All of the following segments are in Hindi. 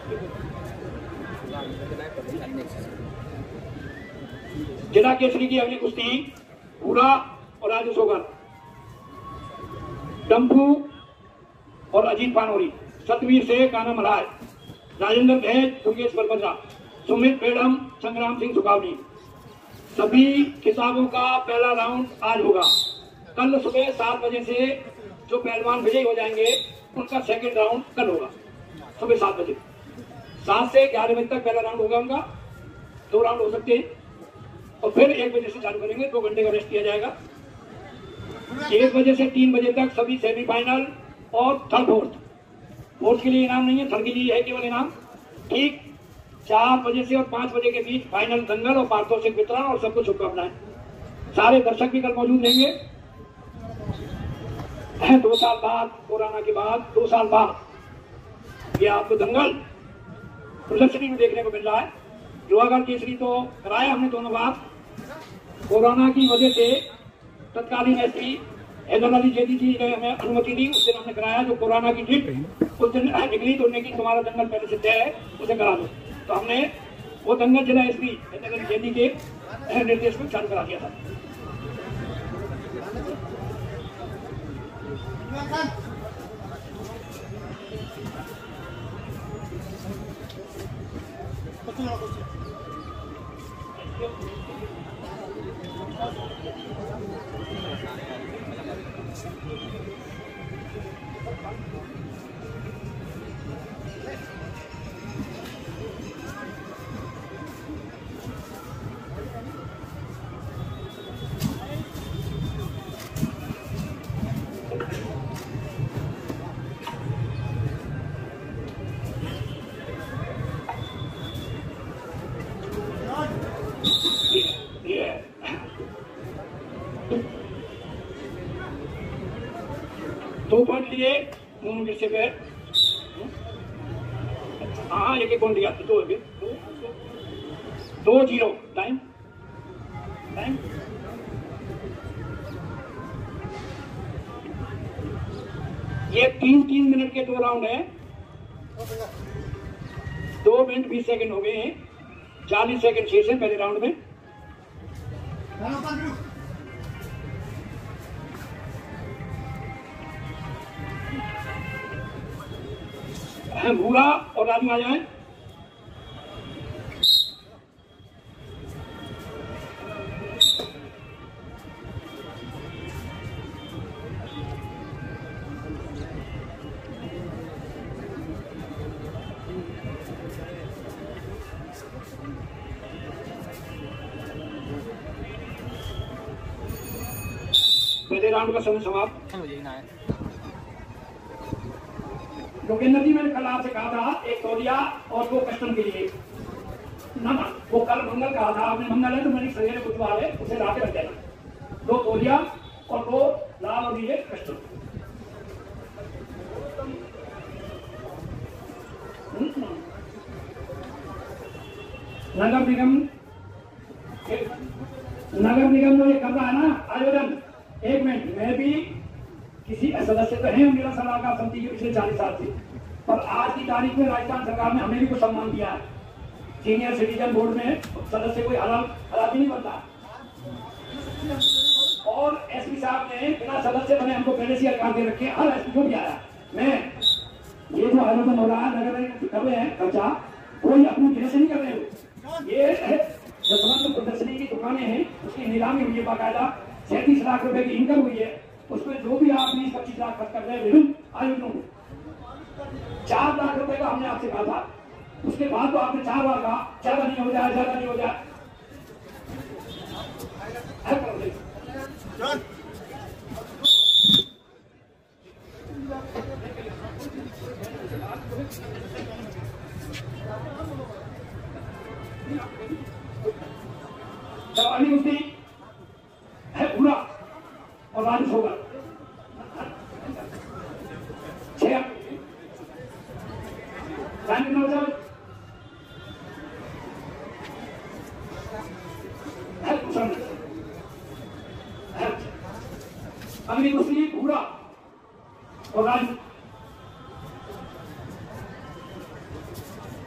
जिला केसरी की अगली कुश्ती पूरा और राजू सोगर, डम्पू और अजीत पानोरी, सतवीर से काना मलाय, राजेंद्र भैज, दुर्गेश बरबद्रा, सुमित पेड़म, संग्राम सिंह सुखावनी। सभी खिताबों का पहला राउंड आज होगा। कल सुबह 7 बजे से जो पहलवान विजयी हो जाएंगे उनका सेकंड राउंड कल होगा सुबह 7 बजे। 7 से 11 बजे तक पहला राउंड होगा उनका, 2 राउंड हो सकते हैं और फिर 1 बजे से चालू करेंगे, 2 घंटे का रेस्ट किया जाएगा। 1 बजे से 3 बजे तक सभी सेमीफाइनल और थर्ड फोर्थ के लिए इनाम नहीं है, थर्ड के लिए है केवल इनाम। ठीक 4 बजे से और 5 बजे के बीच फाइनल दंगल और पारितोषिक वितरण और सबको शुभकामनाएं। सारे दर्शक भी कल मौजूद रहेंगे। 2 साल बाद, कोरोना के बाद 2 साल बाद ये आपको दंगल प्रदर्शनी में देखने को मिल रहा है। युवागढ़ केसरी तो कराया हमने दोनों बार, कोरोना की वजह से तत्कालीन एसपी हैदर अली जेदी जी ने हमें अनुमति दी, उस दिन हमने कराया। जो कोरोना की डेट उस दिन निकली तो उन्होंने की तुम्हारा दंगल पहले से तय है, उसे करा दो, तो हमने वो दंगल जिला एसपी हैदर अली जेदी के निर्देश में चालू करा दिया था। दो पॉइंट लिए दोनों गिरसे पे। हाँ एक पॉइंट दिया, 2-0 टाइम। ये 3 मिनट के 2 राउंड है, 2 मिनट 20 सेकंड हो गए हैं, 40 सेकंड शेष है पहले राउंड में। भूरा और राजू आ जाए। पहले राउंड का समय समाप्त। योगेंद्र जी, मैंने कल आपसे कहा था 1 तौलिया और 2 कस्टम के लिए ना, वो कल मंगल कहा था आपने, मंगल है तो मैंने सवेरे बुधवार है उसे रात रख देना। 2 तौलिया और 2 लाल और ये कस्टम। नगर निगम जो ये कर रहा है ना आयोजन, 1 मिनट, मैं भी किसी सदस्य तो है मेरा सलाहकार समिति के पिछले 40 साल से, पर आज की तारीख में राजस्थान सरकार ने हमें भी कुछ सम्मान दिया है। सीनियर सिटीजन बोर्ड में सदस्य कोई हरामी नहीं बनता, और एसपी साहब ने बिना सदस्य बने हमको पहले से अधिकार दे रखे। हर एसपी को भी आया, मैं ये जो आयोजन हो रहा है नगर कर रहे हैं खर्चा, कोई अपनी गिरह से नहीं कर रहे हो। ये जसवंत प्रदर्शनी की दुकानें हैं, उसकी नीलामी हुई है बाकायदा, 37 लाख रुपए की इनकम हुई है, उसमें जो भी आप 20-25 लाख खर्च कर रहे हैं विभिन्न आयोजनों में। 4 लाख रुपए का हमने आपसे कहा था, उसके बाद तो आपने 4 बार कहा ज्यादा नहीं हो जाए, ज्यादा नहीं हो जाए। अगली मुद्दी है भूरा और राजू सोगर। 6 टाइम कितना बचा है? अगली कुश्ती भूरा और राजू।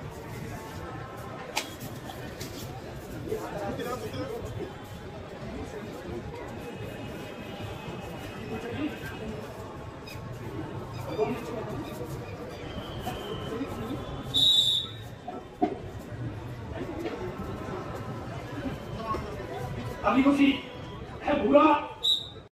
अभी खुशी है बुरा